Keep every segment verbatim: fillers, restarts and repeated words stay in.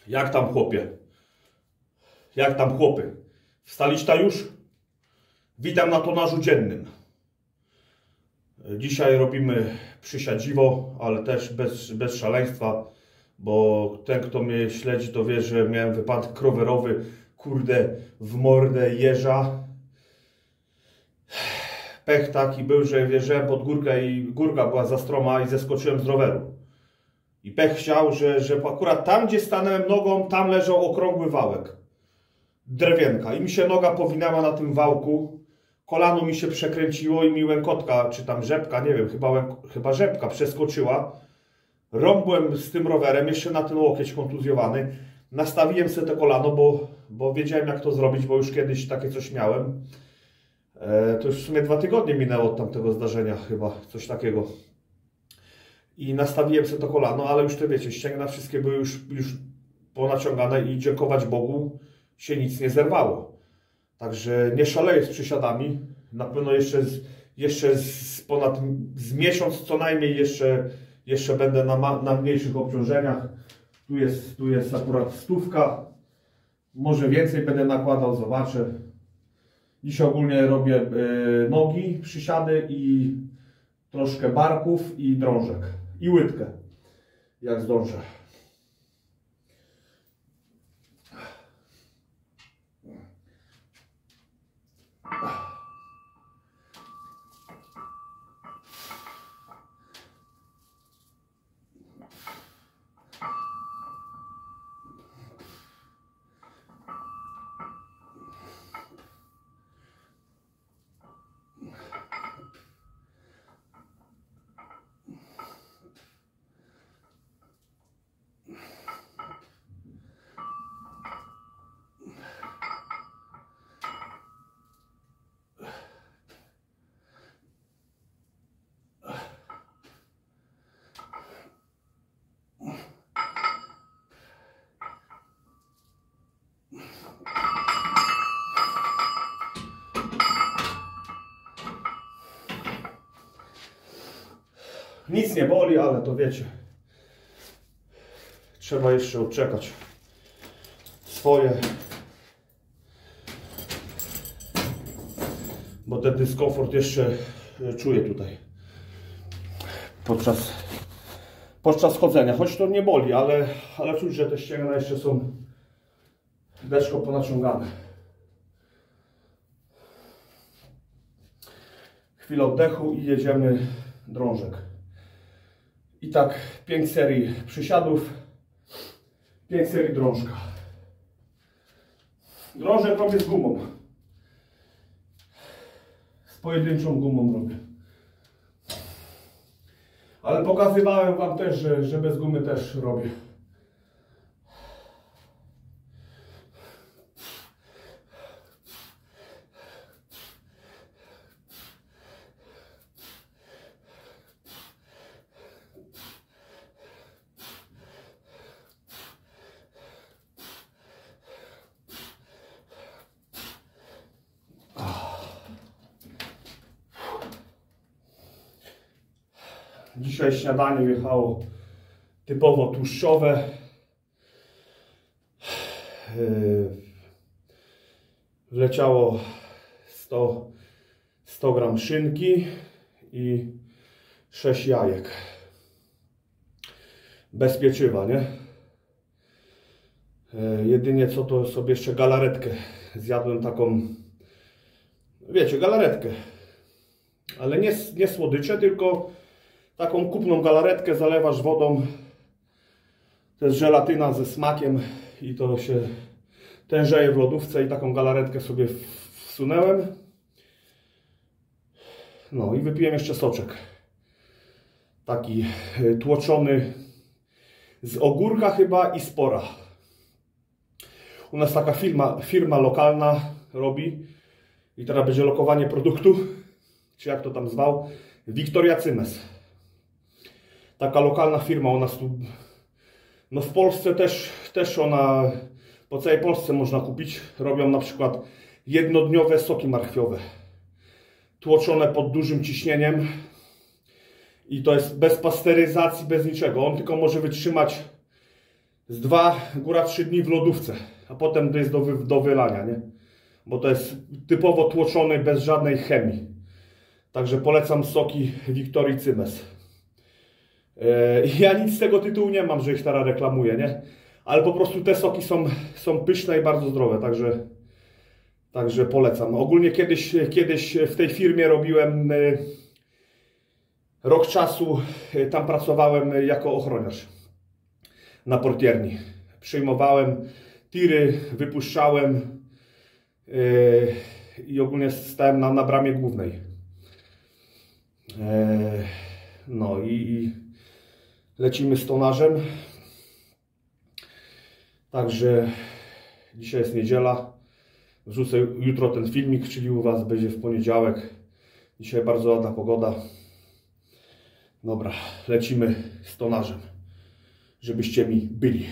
Jak tam chłopie? Jak tam chłopy? Wstaliście już? Witam na tonażu dziennym. Dzisiaj robimy przysiadziwo, ale też bez, bez szaleństwa, bo ten, kto mnie śledzi, to wie, że miałem wypadek rowerowy, kurde, w mordę jeża. Pech taki był, że wjeżdżałem pod górkę i górka była za stroma i zeskoczyłem z roweru. I pech chciał, że, że akurat tam, gdzie stanąłem nogą, tam leżał okrągły wałek. Drewienka. I mi się noga powinęła na tym wałku. Kolano mi się przekręciło i mi łękotka, czy tam rzepka, nie wiem, chyba, łęk, chyba rzepka przeskoczyła. Rąbłem z tym rowerem, jeszcze na ten łokieć kontuzjowany. Nastawiłem sobie to kolano, bo, bo wiedziałem, jak to zrobić, bo już kiedyś takie coś miałem. E, to już w sumie dwa tygodnie minęło od tamtego zdarzenia, chyba coś takiego. I nastawiłem sobie to kolano, ale już to wiecie, ścięgna wszystkie były już, już ponaciągane i dziękować Bogu się nic nie zerwało. Także nie szaleję z przysiadami. Na pewno jeszcze z, jeszcze z ponad z miesiąc co najmniej jeszcze, jeszcze będę na, na mniejszych obciążeniach. Tu jest, tu jest akurat stówka. Może więcej będę nakładał, zobaczę. Dzisiaj ogólnie robię y, nogi, przysiady i troszkę barków i drążek. I łydkę, jak zdążę. Nic nie boli, ale to wiecie, trzeba jeszcze odczekać swoje, bo ten dyskomfort jeszcze czuję tutaj podczas, podczas chodzenia, choć to nie boli, ale, ale czuć, że te ścięgna jeszcze są deszko ponaciągane. Chwilę oddechu i jedziemy drążek. I tak pięć serii przysiadów, pięć serii drążka. Drążek robię z gumą. Z pojedynczą gumą robię. Ale pokazywałem wam też, że, że bez gumy też robię. Dzisiaj śniadanie wjechało typowo tłuszczowe. Wleciało sto, sto gram szynki i sześć jajek. Bez pieczywa, nie? Jedynie co to sobie jeszcze galaretkę zjadłem, taką, wiecie, galaretkę. Ale nie, nie słodycze, tylko taką kupną galaretkę zalewasz wodą. To jest żelatyna ze smakiem i to się tężeje w lodówce i taką galaretkę sobie wsunęłem. No i wypiłem jeszcze soczek. Taki tłoczony z ogórka chyba i spora. U nas taka firma, firma lokalna robi i teraz będzie lokowanie produktu, czy jak to tam zwał, Victoria Cymes. Taka lokalna firma u nas tu, no w Polsce też, też ona, po całej Polsce można kupić. Robią na przykład jednodniowe soki marchwiowe, tłoczone pod dużym ciśnieniem i to jest bez pasteryzacji, bez niczego. On tylko może wytrzymać z dwa, góra trzy dni w lodówce, a potem to jest do, wy, do wylania, nie? Bo to jest typowo tłoczony, bez żadnej chemii. Także polecam soki Victorii Cymes. Yy, ja nic z tego tytułu nie mam, że ich teraz reklamuję, nie? Ale po prostu te soki są, są pyszne i bardzo zdrowe, także, także polecam. Ogólnie kiedyś, kiedyś w tej firmie robiłem yy, rok czasu, yy, tam pracowałem jako ochroniarz na portierni. Przyjmowałem tiry, wypuszczałem yy, i ogólnie stałem na, na bramie głównej. Yy, no i, i lecimy z tonażem. Także dzisiaj jest niedziela. Wrzucę jutro ten filmik, czyli u Was będzie w poniedziałek. Dzisiaj bardzo ładna pogoda. Dobra, lecimy z tonażem, żebyście mi byli.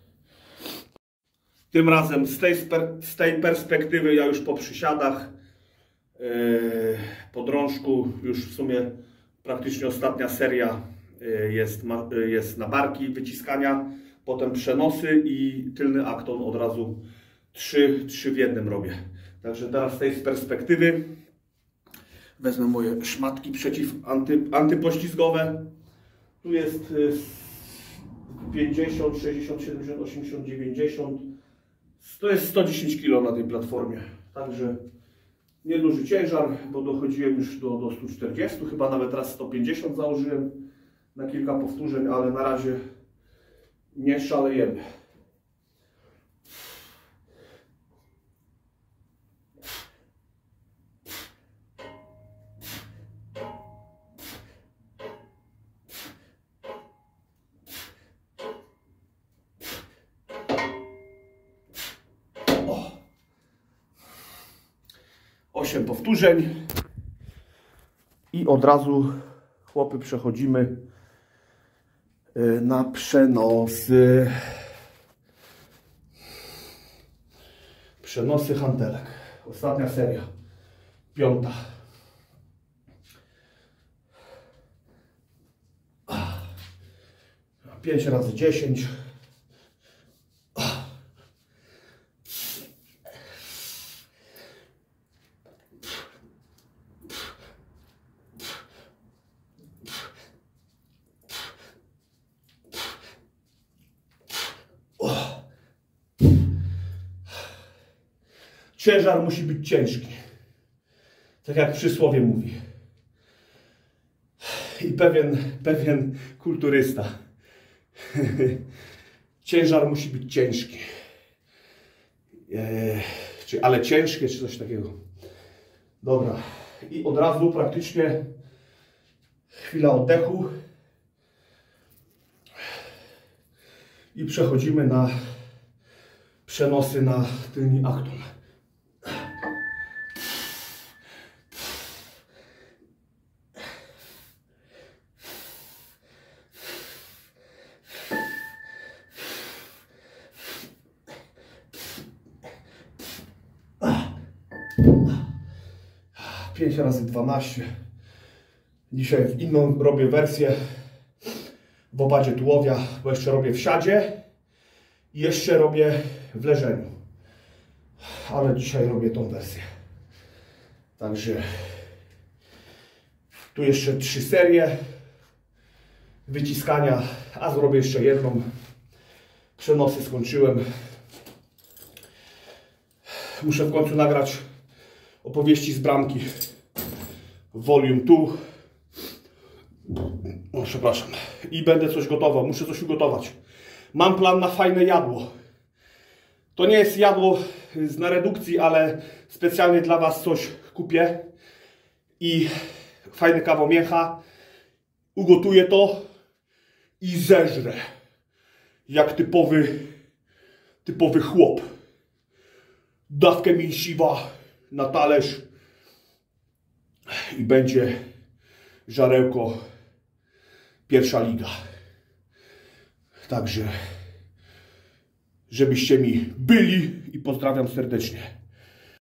Tym razem z tej, z tej perspektywy ja już po przysiadach, yy, po drążku, już w sumie praktycznie ostatnia seria yy, jest, yy, jest na barki wyciskania, potem przenosy i tylny akton od razu trzy, trzy w jednym robię. Także teraz z tej perspektywy wezmę moje szmatki przeciw anty, antypoślizgowe. Tu jest yy, pięćdziesiąt, sześćdziesiąt, siedemdziesiąt, osiemdziesiąt, dziewięćdziesiąt. To jest sto dziesięć kilo na tej platformie. Także nieduży ciężar, bo dochodziłem już do, do stu czterdziestu, chyba nawet raz sto pięćdziesiąt założyłem na kilka powtórzeń, ale na razie nie szalejemy. osiem powtórzeń i od razu, chłopy, przechodzimy na przenosy. Przenosy hantelek. Ostatnia seria. Piąta. pięć razy dziesięć. Ciężar musi być ciężki. Tak jak przysłowie mówi. I pewien, pewien kulturysta. Ciężar musi być ciężki. Eee, czy, ale ciężkie, czy coś takiego. Dobra. I od razu praktycznie chwila oddechu. I przechodzimy na przenosy na tylny akton. pięć razy dwanaście. Dzisiaj w inną robię wersję w obadzie tułowia, bo jeszcze robię w siadzie i jeszcze robię w leżeniu. Ale dzisiaj robię tą wersję. Także tu jeszcze trzy serie wyciskania, a zrobię jeszcze jedną. Przenosy skończyłem. Muszę w końcu nagrać opowieści z bramki. Volume dwa. O, przepraszam. I będę coś gotował. Muszę coś ugotować. Mam plan na fajne jadło. To nie jest jadło z na redukcji, ale specjalnie dla Was coś kupię. I fajny kawał mięcha. Ugotuję to i zeżrę. Jak typowy, typowy chłop. Dawkę mięsiwa na talerz i będzie żarełko pierwsza liga. Także żebyście mi byli i pozdrawiam serdecznie.